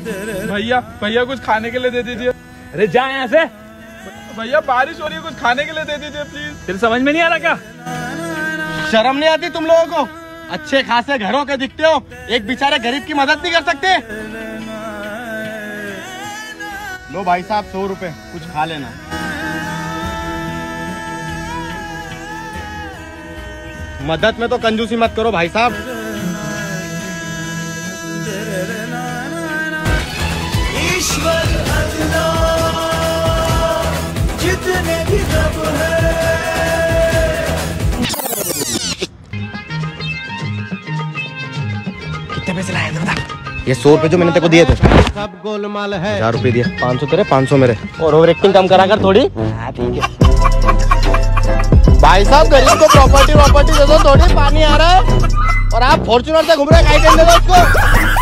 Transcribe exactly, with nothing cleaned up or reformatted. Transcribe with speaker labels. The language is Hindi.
Speaker 1: भैया भैया कुछ खाने के लिए दे दीजिए।
Speaker 2: अरे जा यहाँ से।
Speaker 1: भैया बारिश हो रही है, कुछ खाने के लिए दे दीजिए प्लीज।
Speaker 2: तेरे समझ में नहीं आ रहा क्या?
Speaker 3: शर्म नहीं आती तुम लोगों को? अच्छे खासे घरों के दिखते हो, एक बेचारे गरीब की मदद नहीं कर सकते? लो भाई साहब सौ रुपए, कुछ खा लेना। मदद में तो कंजूसी मत करो भाई साहब।
Speaker 4: ईश्वर जितने भी रब है।
Speaker 3: कितने पैसे लाए थे बता? ये सौ रुपए जो मैंने तेरे को दिए थे सब गोलमाल है। हजार रुपए दिए, पाँच सौ तेरे, पाँच सौ मेरे। और ओवर एक्टिंग कम करा कर थोड़ी। हाँ ठीक है भाई साहब, गरीब को प्रॉपर्टी प्रॉपर्टी दे दो थोड़ी, पानी आ रहा है और आप फॉर्च्यूनर से घूम रहे हैं, कहीं दे दो उसको।